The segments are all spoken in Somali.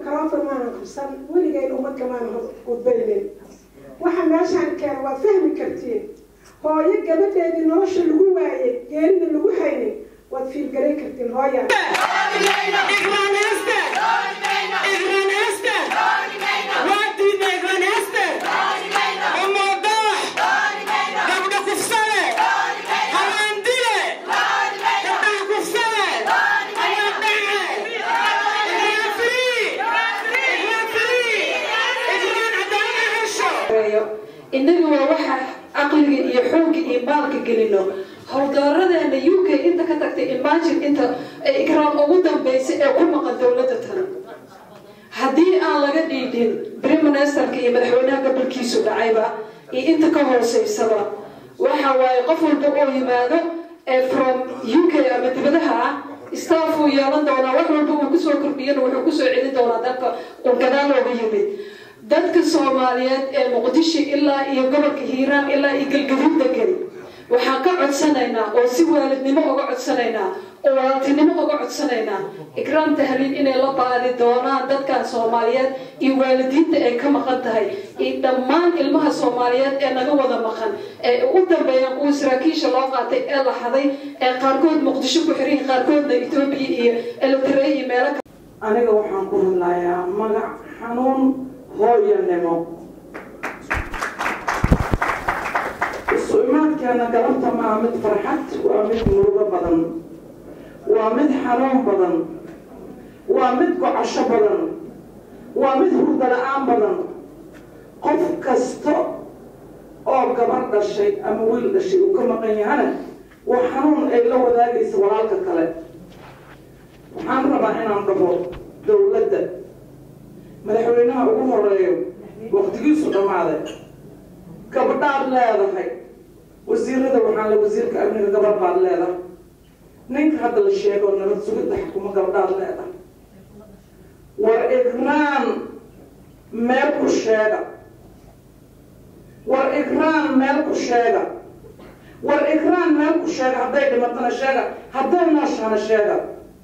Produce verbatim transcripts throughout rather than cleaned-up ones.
ميكروفون ما نقصن ولي جاي الأمة كمان قدامين واحد ماشي عن كان وفهم كرتين هو يجي بدأ إن نرش اللي هو يعني اللي هو حيني وتفيل جري كرتين هو يعني إنه واحد عقلي يحوق إيمانك جنينه هو دارنا إن يوكي أنت كتكت إيماجين أنت إكرام أودا بيس كل ما قد دولتنا هدي أنا لقد يدين بريم ناستر كي مدحونا قبل كيسو دعيبة أنت كهو سيسوا وحوا يقفل بقول يمانو from U K أما تبدها استافوا يالن دونا وحول بقول كسر كربيين وحول كسر عيد دونا دك وكذا لو بيجي dadka Soomaaliyeed ee Muqdisho ilaa iyo gobolka Hiiraan ilaa iyo Galgaduud degan waxa ka codsanaynaa oo si waalidnimo uga codsanaynaa oo waalidnimo uga codsanaynaa ikraam tahliil inay la baadi doonaan dadka Soomaaliyeed iyo waalidiinta ay ka maqan tahay ee dhammaan ilmaha Soomaaliyeed ee naga wada maqan ee ugu dambeeyaan kuwa saraakiisha loo qaatay ee la xaday ee qaarkood Muqdisho ku xiran qaarkoodna Itoobiya iyo Eritrea iyo meelo aniga waxaan ku hadlayaa magac xanuun هوي النمو الصومات كان قربت مع مد فرحت ومد مرغة بدن ومد حرام بدن ومد قعش بدن ومد هردلعان بدن قف كستو أو قبر الشيء أمويل الشيء وكما قيانا وحنون إلا وذاك يسوالك كله وحن ربعنا نضبط دولته madaxweynaha ugu horeeyo waqtigiisu dhamaaday gabadhaad leedahay wasiirada waxaan la wasiirka amniga gabadh baad leedahay ninka hadda la sheego nabad sugidda xukuma gabadhaad leedahay war ikraan meel ku sheega war ikraan meel ku sheega war ikraan meel ku sheega hadday dhimatana sheega hadday nooshaana sheega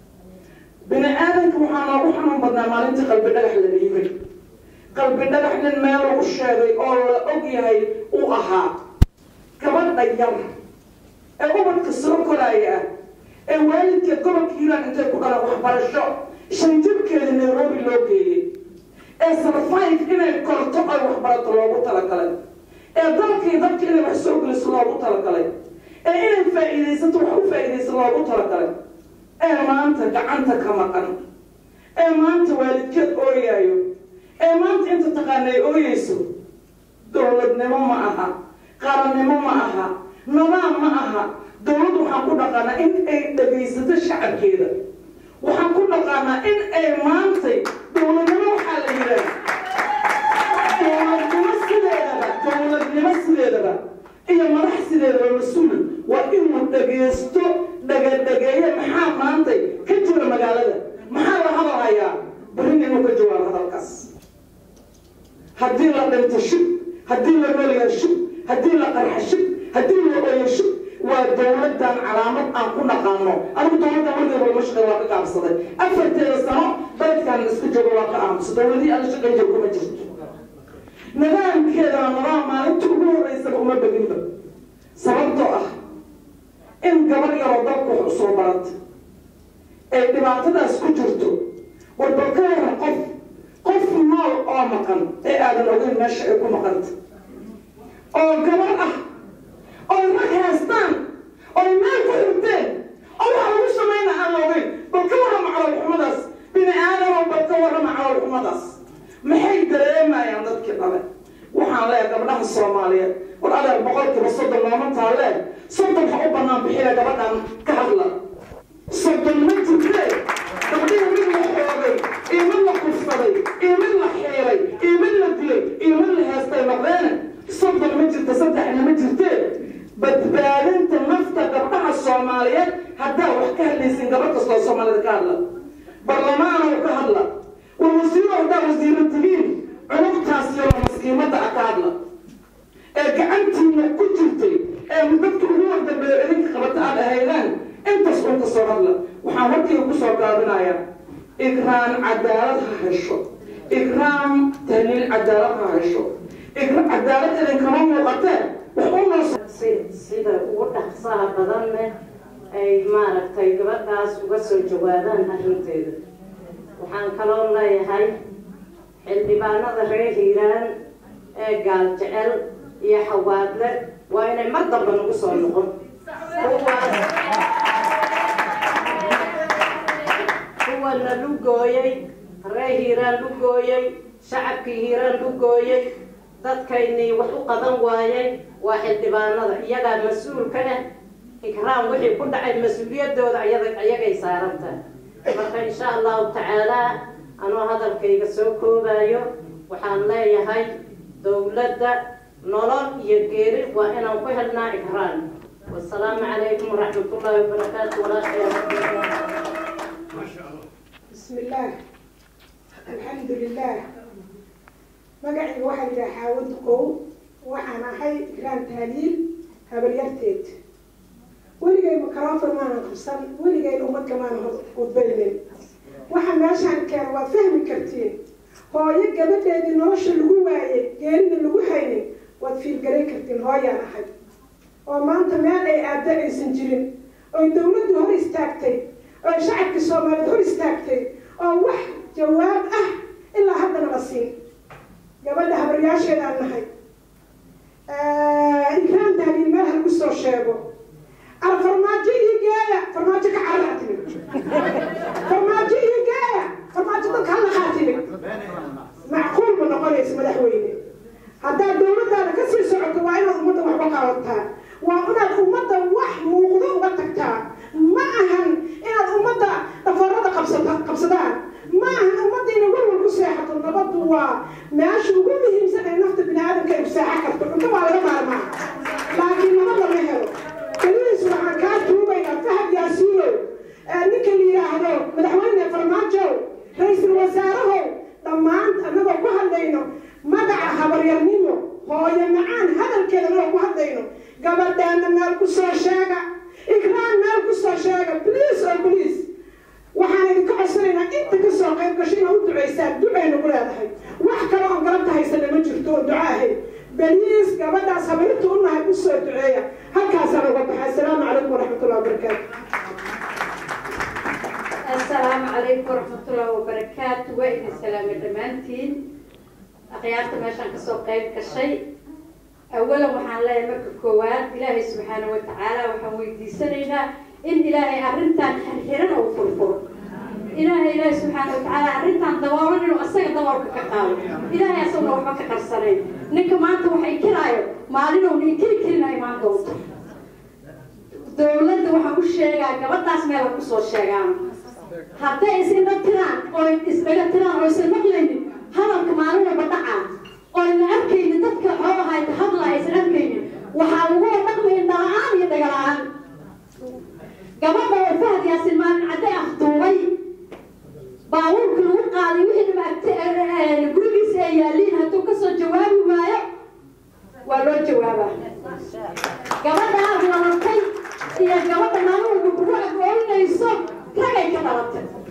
بني آدم كمحنا وحنا بدنا مالنتي قلب دغح لليمين قلب دغح للمال والشاي أو أوجي هاي وأها كمان ديار أقوم بكسر كلايا الوالد كقوم كيران أنت كنا وحبر الشو شنجيب كذا نيروبي لوجي السرفايف هنا كرتوع وحبر الطلاب وتلقى الضرب كذا كذا محسوب للصلاب وتلقى إيه الفائدة ستروح فائدة صلاب وتلقى ee maanta gacanta ka maqan ee maanta waalidkeed ooyayo ee maanta inta taqaanay ooyayso dowladnimo ma aha qarannimo ma aha nidaam ma aha dowladdu waxaan ku dhaqanaa in ay dhagaysato shacabkeeda waxaan ku dhaqanaa in ay maantay dowladnimo waxaa la yidhaahdaa dowladnimo sideedaba dowladnimo sideedaba iyo madax sideedaba mas-uul waa inuu dhagaysto dhagadageeya maxaa maantay ka jira magaalada maxaa la hadalhayaa barin inuu ka jawaabo hadalkaas haddii la dhinto shub haddii la noolyahay shub haddii la qarxa shub haddii la ooyo shub waa dowladdan calaamad aan ku naqaano anigu dowladdan weligeed walma shaqay waa ka gaabsaday afarteeda sano dadkan isku joogo waa ka aamusa dowladii aan la shaqayn jiro kuma jirto nidaamkeedana nidaam maalinta ugu horreysaba uma beginba sababtoo ah in gabar yaroo dalku wax usoo barata ee dhibaatadaas ku jirto warbal ka waran qof qof nool oo maqan ee aadan ogeyn meesha ay ku maqanta oo gabar ah oo rag haystaan oo meel ku xirteen oo waxa lagu samayna aan la ogeyn bal ka warrama calolxumadaas bini aadam oo bal ka warrama calolxumadaas maxay dareemayaan dadkii dhale waxaan leeyahay gabdhaha Soomaaliyeed war adeer boqolkiiba soddon looma taalee soddon waxa u bannaan bixina gabadhan ka hadla soddon ma jirtee gabdhihii mid la xoogay iyo mid la kufsaday iyo mid la xiiray iyo mid la dilay iyo mid la heestay noqdeene soddon ma jirta saddexna ma jirtee badbaadinta nafta gabdhaha Soomaaliyeed haddaa wax ka hadlaysin gabadh kastoo Soomaalida ka hadla barlamaanoo ka hadla والوزير هذا وزير التغيير عنقتاس يوم مسكيمة أكادلا كأنتي من كتلتي مدبت أمور دبلك خبط على هيلان أنت صوت صار الله وحاولت عدالة هشوا إكرام تهليل عدالة هشوا إكرام عدالة إذا كمان وقتها وقوم سيد سيد وضح صاحب بدن أي مارك تيجبت ناس وقصوا جوابان أهمتين وحن كلام لا يهاي اللي بعنا ذريه هيران قال جعل يحواد له وين ما ضبنا وصل لهم هو اللي لقوي رأي هيران لقوي شعب هيران لقوي dadkaynii wax u qaban waayay waa xildhibaanada iyaga mas'uul ka ah ikraam wixii ku dhacay mas'uuliyadooda ayaga ayagay saarantahay marka insha Allah ta'ala anoo hadalkayga soo koobayo waxaan leeyahay dawladda nolol iyo geeri waa inaan ku helnaa ikraam wassalaamu calaykum waraxmatullaahi wabarakaatuh wala khayr ma sha Allah bismillah alhamdulillah magacayga waxaa yidhaha xaawad qow waxaan ahay ikraan tahliil habaryarteed weligay microphone maanan qabsan weligay ummadka maanan udbaynin waxa meeshaan keena waa fahmi kartiin hooyo gabadheedii nolosha lagu waayay geerida lagu haynin waad fiilgaray kartiin hooyaan ahay oo maanta meel ay aada aysan jirin oy dawladdu hor istaagtay oo shacabka soomaaliyeed hor istaagtay oo wax jawaab ah ilaa haddana la siin gabadha habaryaasheeda aan nahay ikraan tahliil meel halagu soo sheego ar farmaajo iyo geeya farmaajo ka carraa timid farmaajo iyo geeya farmaajo dadka hala qaa timid macquul ma noqonaysa madaxweyne haddaad dawladdaada ka sii socoto waa inaad ummadda waxba qabataa waa inaad ummadda wax muuqdo uga tagtaa ma ahan inaad ummadda dhafarada qabsata qabsadaan ما أمدينا ولا كل ساحة النبض وماشي وكل يمسك النفط بني آدم كيف ساحة كتب أنت ما على ما ما لكن ما الله مهر كليس وعن كاتو بين فهد ياسيرو نكلي هذا مدحونا فرماجو رئيس الوزراء طمان أنا بقول هذينه ما دعا خبر يرنيمه هو يمعان هذا الكلام أنا بقول هذينه قبل ده أنا مالك سوشاجا إكرام مالك سوشاجا بليز أو بليز waxaan idinka codsanaynaa inta ka soo qayb gashay inaad u ducaysaan ducayna ku leedahay wax kale oon galabta haysana ma jirto oo duca ahayd baliis gabadhaas habarinta u nahay u soo duceeya halkaasaan uga baxay assalaamu calaykum waraxmatullahi wabarakaatu assalaamu calaykum waraxmatullahi wabarakaatu waa idin salaamay dhammaantiin akhyaarta meeshaan kasoo qayb gashay awalan waxaan leeyahay marka koowaad ilaahay subxaanahu watacaala waxaan weydiisanaynaa إن إلهي أرنتان حرحرنا وفرفر إلهي إلهي سبحانه وتعالى أرنتان دوارنا وأساق دوارك كقاو إلهي أسونا وحبك قرصانين نك ما أنت وحي كرايو مالينا ونكري كرنا إيمان دوت دولد وحكو الشيغان قبل ناس ميلا كسو الشيغان حتى إسين نبتران أو إسبقى تران أو إسين مقلين هذا كمالونا بدعا أو إن أبكين تدك حوها يتحضلا إسين أبكين وحاولوا نقمين دعان يدقلان قبل ما فهد يا سلمان عدي أخطوي باور كل وقالي وين ما نقول لي سيالين هتو كسر جوابي معايا ولا جوابه قبل ما هو نطي هي قبل ما هو بروح قولنا يصب رجع كترت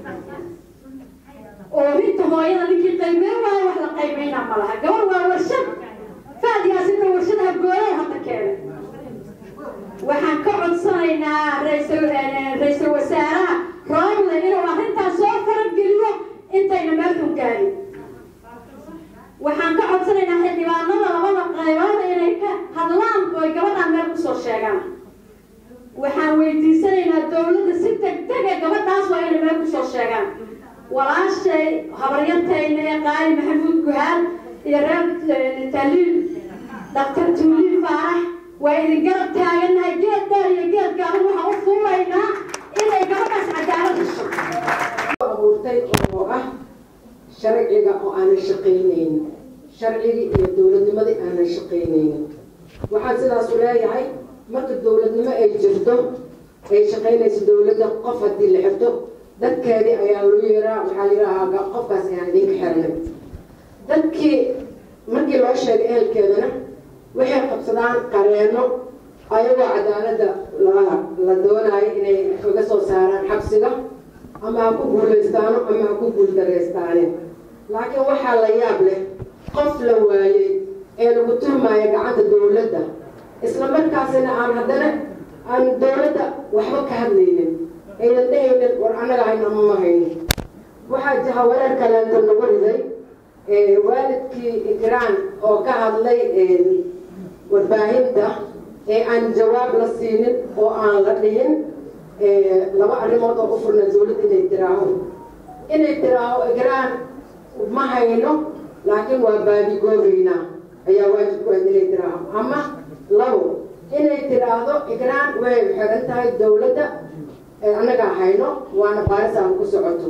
وبنت هاي أنا كي قيمين ولا واحد قيمين عملها قبل ما ورشد فهد يا سلمان ورشدها بقولي حتى كذا waxaan ka codsanaynaa ra'iisul wasaaraha raamle inuu arrintaas soo farageliyo intayna meel xun gaarin waxaan ka codsanaynaa xildhibaanada labada qaybood inay ka hadlaan oo ay gabadhaan meel ku soo sheegaan waxaan weydiisanaynaa dawladda si degdeg ah gabadhaas waa inay meel ku soo sheegaan walaashay habaryartayna ee qaali maxamuud guhaal iyo reer tahliil daktar tuuliin faarax وإذا قرب تاعنا جد دار يجد قالوا حوفونا إذا قرب بس عدالة الشر. أبورتي أبوه شرعي أو أنا شقينين شرعي الدولة ما دي أنا شقينين وحاسد أصلاً هاي مرت الدولة ما أيجرته أي شقينة الدولة قفت دي اللي حبته دك هذه أيام يرى وحاليرها قف بس يعني ديك حرنا دك مركي العشرة قال كذا waxay qabsadaan qareeno ayagoo cadaalada la doonayo inay kaga soo saaraan xabsiga ama ha ku guulaystaano ama ha ku guuldaraystaaneen laakiin waxaa la yaab leh qof la waayey ee lagu tuhmaya gacanta dowladda isla markaasina aan haddana aan dowladda waxba ka hadlaynin aynan dhehaynin war annaga hayna ma haynin waxaa jaha wareer kaleento lagu riday waalidkii ikraan oo ka hadlay warbaahinta ee aan jawaab la siinin oo aan la dhihin laba arrimood oo u furna dowladda inay tiraaho inay tiraaho ikraan ma hayno laakiin waa baadigoobaynaa ayaa waajib ku aad inay tiraaho ama labo inay tiraahdo ikraan way xiran tahay dowladda annagaa hayno waana baaris aan ku socoto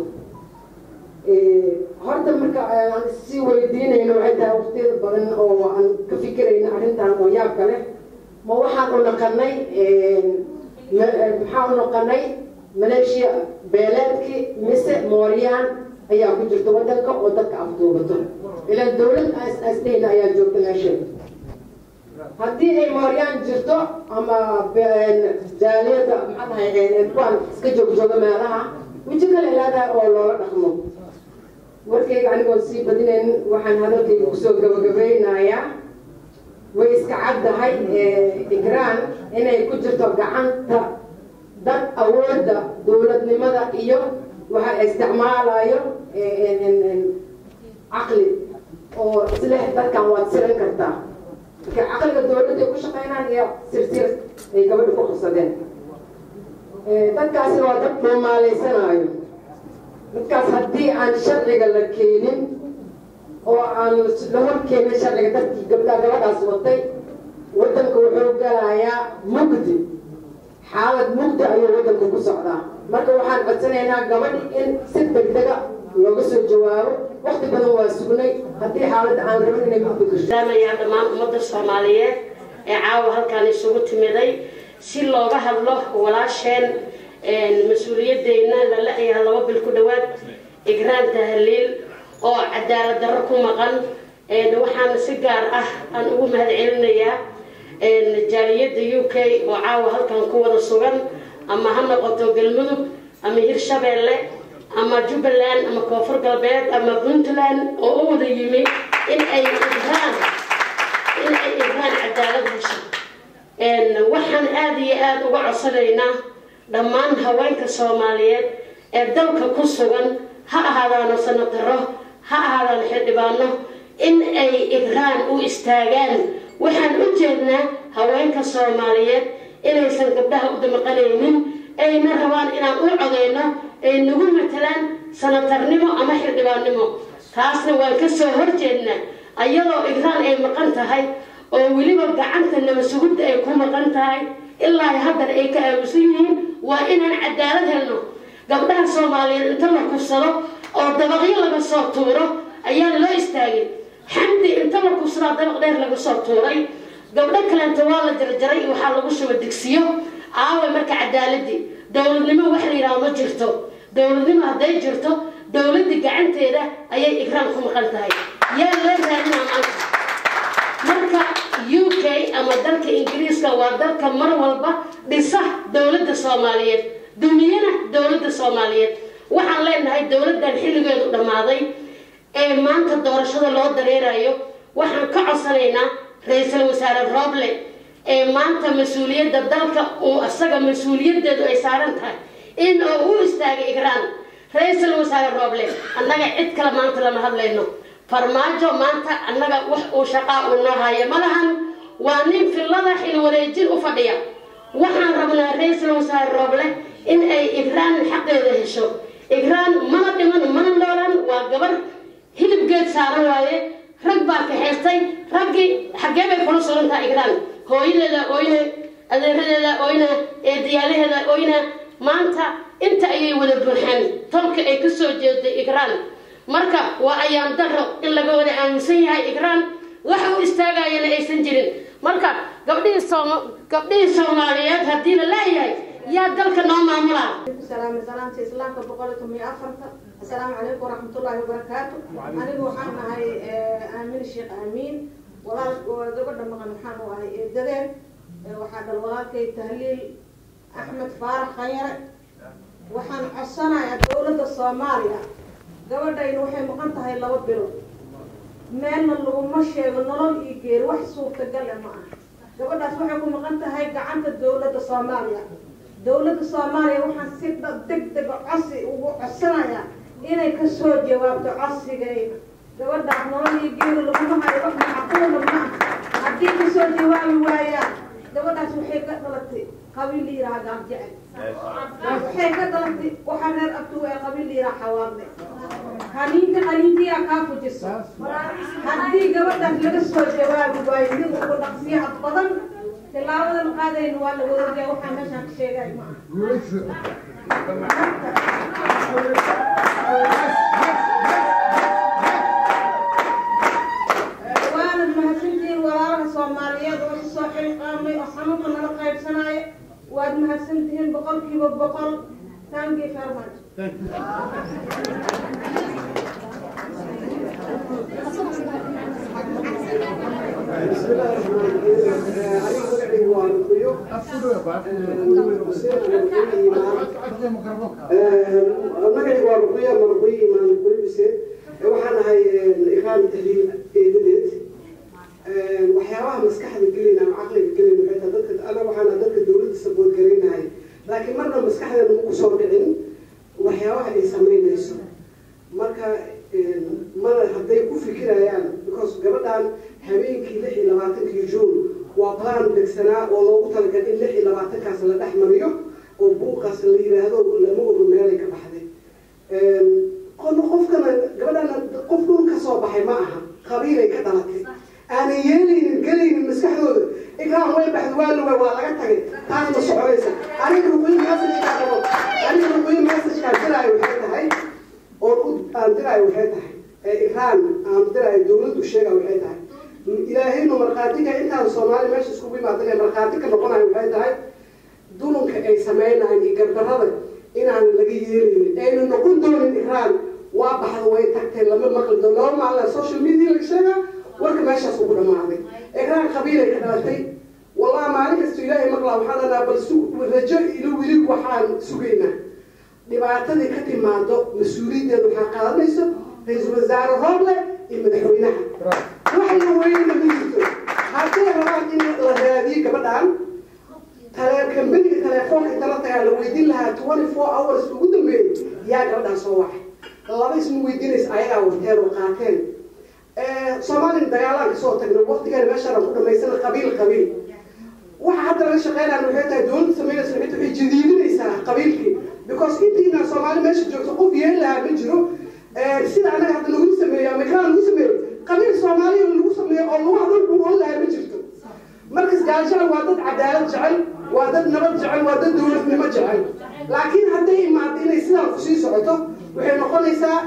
horta marka aan sii weydiinayno waxay tahay waqtiyada badan oo aan ka fikirayna arrintan oo yaabka leh ma waxaan u naqanay maxaa u noqonay maleeshiya beeleedkii mise mooryaan ayaa ku jirta waddanka oo dadka afduubato ilaan dowlad asdhehna ayaa joogta meesha haddii ay mooryaan jirto ama jaaliyada maxaa dhahay kuwaan iska joogjooga meelaha weji kale leedahay oo loola dhaqmo warkayga anigoo sii badinayn waxaan hadalkayga kusoo gabagabeynayaa way iska caddahay ikraan inay ku jirto gacanta dad awoodda dowladnimada iyo waxa isticmaalayo caqli oo isleh dadkan waad siran kartaa marka caqliga dowladda ay ku shaqeynaan iyo sirsir ay gabadha ku qabsadeen dadkaasina waa dad dhuumaalaysanaayo dadkaas haddii aan sharciga la keenin oo aan la hor keenin sharciga dadkii gabdhaa gabadhaas watay waddanka wuxuu galayaa mugdi xaalad mugdi ayuu waddanka ku socdaa marka waxaan codsanaynaa gabadhi in si degdega looga soo jawaabo waqti badan waa sugnay haddii xaaladda aan rabin inay mugdi gasho daamayaa dhammaan ummadda soomaaliyeed ee caawa halkaan isugu timiday si looga hadlo walaasheen mas-uuliyaddeena la la-yaha laba bil ku dhowaad ikraan tahliil oo cadaalad darro ku maqan waxaana si gaar ah aan ugu mahad celinayaa jaaliyadda u k oo caawa halkan ku wada sugan ama ha noqoto galmudug ama hirshabeelle ama jubbaland ama koonfur galbeed ama puntland oo u wada yimi in ay ikraan in ay ikraan cadaalad hesho waxaan aada iyo aada uga codsanaynaa dhammaan haweenka soomaaliyeed ee dalka ku sugan ha ahaadaano sanadaro ha ahaadaano xildhibaano in ay ikraan u istaagaan waxaan u jeednaa haweenka soomaaliyeed inaysan gabdhaha u damaqanaynin ayna rabaan inaan u codeyno ay nagu matalaan sanatarnimo ama xildhibaannimo taasna waan ka soo horjeednaa ayadoo ikraan ay maqan tahay oo weliba gacanta namasugudda ay ku maqan tahay ilaa haddana ay ka aamusan yihiin waa inaan cadaalad helno gabdhaha soomaaliyeed inta la kufsado oo dabaqyo laga soo tuuro ayaan loo istaagin xamdi inta la kufsadaa dabaq dheer laga soo tuuray gabdho kaleenta waa la jarjaray iyo waxaa lagu shuba digsiyo aawa marka cadaaladii dowladnimo wax la yidhaahdo ma jirto dowladnimo hadday jirto dowladda gacanteeda ayay ikraan ku maqan tahay yaa loo raadinaa maanta marka u k ama dalka ingiriiska waa dalka mar walba dhisa dowladda soomaaliyeed dumiyana dowladda soomaaliyeed waxaan leenahay dowladdan xilligeedu dhammaaday ee maanta doorashada loo dareerayo waxaan ka codsanaynaa ra-iisul wasaare Roble ee maanta mas-uuliyadda dalka uu asaga mas-uuliyaddeedu ay saaran tahay in uu u istaagay ikraan ra-iisul wasaare Roble annaga cid kale maanta lama hadlayno farmaajo maanta annaga wax uu shaqaa uu noo haya malahan waa nin filada xil wareejin u fadhiya waxaan rabnaa ra-iisul wasaare Roble in ay ikraan xaqeeda hesho ikraan mana dhiman mana noolan waa gabar hilib geed saaran waaye rag baa ka xeestay raggii xaggee bay kula sugan tahay ikraan hooyadeeda oyna adeeradeeda oyna eedayaalaheeda oyna maanta inta ayay wada buuxaan tolka ay ka soo jeeday ikraan marka waa ayaan daro in laga wada aaminsan yahay ikraan waxa uu istaagayana aysan jirin marka gabdhihii sooma gabdhihii soomaaliyeed haddii la leeyahay yaa dalka noo maamulaa السلام السلام إسلام كبقولكم يا أفرطة السلام عليكم ورحمة الله وبركاته أنا وحنا هاي آمين الشيخ آمين ولا وقبل ما نحن وهاي الدليل وحنا الولاء كي تهليل أحمد فارح خير waxaan codsanayaa dowladda Soomaaliya gabadhayna waxay maqan tahay laba bilo meelna laguma sheego nolol iyo geer wax suurtagal ah ma aha gabadhaas waxay ku maqan tahay gacanta dowladda Soomaaliya dowladda Soomaaliya waxaan si degdeg ah codsi ugu codsanayaa inay ka soo jawaabto codsigayna gabadhaas nolol iyo geer laguma hayo wax macquul ma aha haddii ka soo jawaabi waayaan gabadhaas waxay ka dhalatay qabiil yiraahdo gaab jecel waxay ka dhalatay waxa reer abtu ee qabiil yiraahdo xawaadle haniinka haniinkiya ka fujiso haddii gabadhaas laga soo jawaabi waayo mid ugu dhaqsiyaha badan tilaawadan qaadayna waa la wadaagay waxa meesha ka sheegay ma وانا المهسنتين وراها صوماليات وصاحي قامي وحنوط نلا قيبسناي واد مهسنتين بقل كيف بقل ثانكي فيرمات بسم الله الرحمن الرحيم عليك وقعي وارقيو مقعي وارقيو مرقيو إيمان كل بسيط waxaan ahay iqaan tahliil eedadeed waxyaabaha maskaxda gelina ama caqliga gelina waxay tahay dadka ana waxaan dadka dowladda sabood gareynahay laakiin marna maskaxdeena ma ku soo dhicin waxyaabaha ay sameynayso marka mara hadday ku fikirayaan because gabadhan habeenkii lix iyo labaatankii juun waa plan degsanaa oo loogu talagalay in lix iyo labaatankaas la dhex mariyo oo buuqaas la yiraahdo lama oga meelay ka baxday qofkana gabadhana qof dhul ka soo baxay ma aha qabiilay ka dhalatay aanay yeelaynin gelaynin maskaxdooda ikraan way baxd waa luwa waa laga tagay taas ma soconaysa aniga ruqoyin message-ka qabo aniga ruqoyin message-ka diraayo waxay tahay oo aan diraayo waxay tahay ikraan aan diraayo dowladdu sheega waxay tahay ilaahayna marqaatiga intaan Soomaali meesha isku yimaadeen marqaati ka noqonayo waxay tahay dulunka ay sameeyaan iyo gardarrada inaan laga yeelin aynu noqon doonin ikraan waa baxdo way tagtay lama maqal doono lama maqal social media la sheega warka meeshaas ugu dhamaaday ikraan qabiilay ka dhalatay wallahi maalin kasta ilaahay maqla waxaan ana bal suuq rajo ilo wili waxaan sugeynaa dhibaatadii ka timaado mas'uuliyadeedu waxa qaadanayso ra'iisul wasaare Roble iyo madaxweynaha waxa weyn ma jirto haddii rabaan in la raadiyo gabadhan telefoon biniga telefoonka talada la weydiin lahaa twenty-four hours ugu dambeeyay yaa gabadhan soo waxay laba ismu weydiinaysa ayaga warteed oo qaateen ee Soomaaliya dagaalan ka soo tagno waqtigan meesha ku dhamaysan qabiil qabiil waxa hadda laga shaqeynaa waxay tahay dowladda sameeyaysa waxay jadiidinaysaa qabiilkii because intiina Soomaali meesha joogto qof yeelaa ma jiro ee sida anaga hadda lagu sameeyo ama kala lagu sameeyo qabiil Soomaali lagu sameeyo oo lagu hadal ku walaal ma jirto markas gaajana waa dad cadaalad jecel waa dad nabad jecel waa dad dowladnimo jecel laakiin hadday imaado inay sidaan ku sii socoto waxay noqonaysaa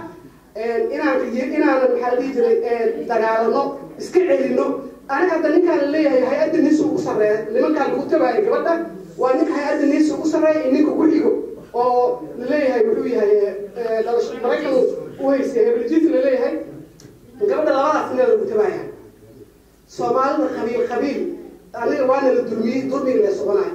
inaan inaan maxaa la jiray dagaalano iska celino aniga hadda ninkaan leeyahay hay'adda nisu ugu sareeyo nimankaan lagu tabaayay gabadha waa ninka hay'adda nisu ugu sareeyo ninka ku xigo oo leeyahay wuxuu yahay dhalasho maraykan u haysay hebeljiis la leeyahay gabadha labadaas nin lagu tabaayay Soomaalida qabiil qabiil aniga waana la dulmiyay dulmiga la soconay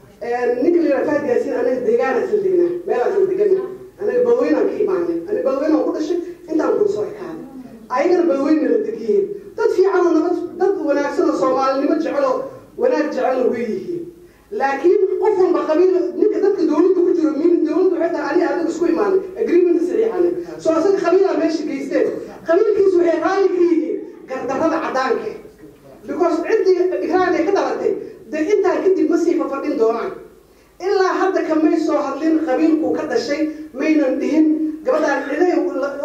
ninka la rafaad yaasin aniga deegaana sildigna meelaha sildigna aniga badweyna ka imaanay aniga badweyna ku dhashay intaan ku soo ekaad ayagana badweyna la degiyay dad fiican oo nabad dad wanaagsan oo Soomaalinimo jecel oo wanaag jecel weeyii laakiin qof walba qabiil ninka dadka dawladda ku jiro min dawladda waxay tahay ani adiga isku imaanay agreement saxiixan soo asaga qabiilka meesha geystay qabiilkiisu waxay raali ka yihiin gardarrada cadaanka because عندي إكران كده بتي ده أنت كده مسيفة فردين دوران إلا هذا كمان سو هذلين قبيل وكذا شيء ما ينتهين قبل أن إليه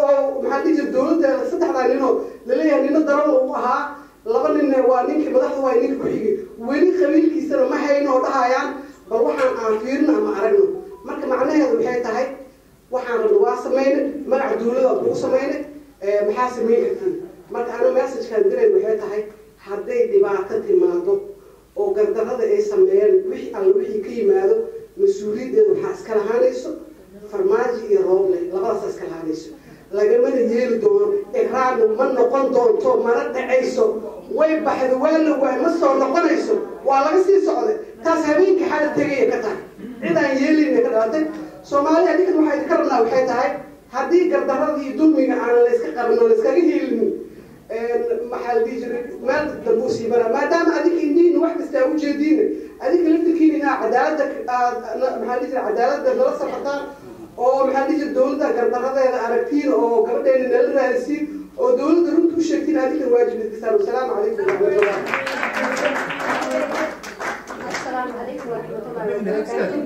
ومحدش الدولة ده صدق على إنه لليه إنه ضرر وها لبن إنه وانيك بدأ هو وانيك بحيجي وانيك قبيل كيسر ما هي إنه ده هيان بروح عن عفيرنا ما عرفنا مرك معناه هذا الحياة هاي وحنا الواسط مين مرع الدولة الواسط مين محاسب مين كتير مرك أنا مسج كان دري الحياة هاي hadday dhibaato timaado oo gardarrada ay sameeyeen wixii aan wixii ka yimaado mas'uuliyadeedu waxa iska lahaanayso farmaajo iyo Roble labadaas iska lahaanayso lagama yeeli doono ikraan ma noqon doonto mara dhacayso way baxdo wala way ma soo noqonayso waa laga sii socday taas habeenkii xal tagay ka tahay cidaan yeelin ka dhaatay soomaali adigan waxaa idinka rabnaa waxay tahay haddii gardaradii dulmiga aan layska qabin oo layskaga hiilin maxaa la dhihi jiray meel dambuu sii maraa maadaama adiga indiina wax kasta aa ujeediina adiga laftirkiina inaa cadaaladda maxaa la dhihi jiray cadaaladda nala safartaan oo maxaa la dhihi jiray dowladda gardaradeeda aragtiin oo gabadheena nala raadisiin oo dowladda runta u sheegtiin adigan waajib idinka wasalaamu calaykum waraxmatullah السلام عليكم ورحمة الله وبركاته.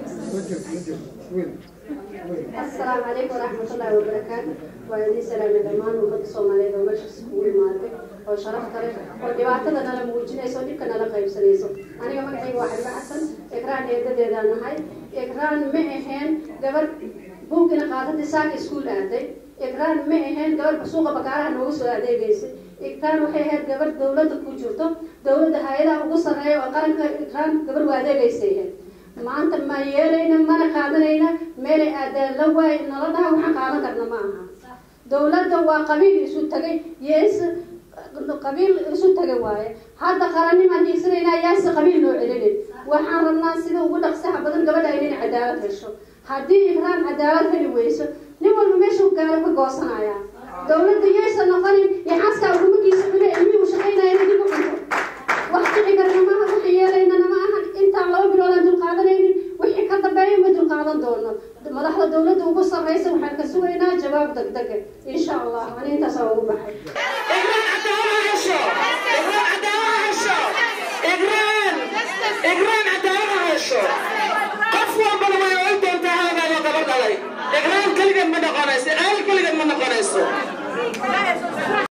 السلام عليكم ورحمة الله وبركاته. وأنا سلام دمان ومد الصومالية ومجلس كل مالك وشرف تاريخ ودبعتنا أنا موجودة يسوني كنا لا قيم سليسو. أنا كمان عيب واحد بحسن إكران يد ديدان هاي إكران معهن قبل ممكن قاعدة تساق سكول عندي إكران معهن قبل بسوق بكارة نوصل عندي جيسي. إكران وحيد قبل دولة كوجرته دولة هايلا وقصر هاي وقارن إكران قبل وعدة جيسيهن. ما أنت ما يرينا ما نقادرينا مالي أدل لواي نردها وحقانا كنا معها. دولة دوا قبيل يسود تجي يس قبيل يسود تجي واي. هذا قرني ما يصيرنا يس قبيل نوع عليه. وحرمنا سيدا وقول لك سحب بدل قبل عينين عدالة الشو. هذه إكران عدالة في الويسو. نقول مشوا قالوا بقصنا يا. دولة يس نقارن يحاسك وهم كيسمونه إني وشقينا ينادي بقصة. وقت حجرنا ما وحيالنا أنا ما أحد أنت على وبر ولا دول قادرين وحي كذا باين بدول قادر دولنا. ما لحظة دولة وقصة رئيس وحنا كسوينا جواب دق دق إن شاء الله أنا أنت سووا بحي. إجران عدالة هالشو. إجران عدالة هالشو. إجران. إجران عدالة هالشو. قفوا بالله يعود أنت هذا يا قبر علي. إجران كل جم من قناص. أهل كل جم من قناص.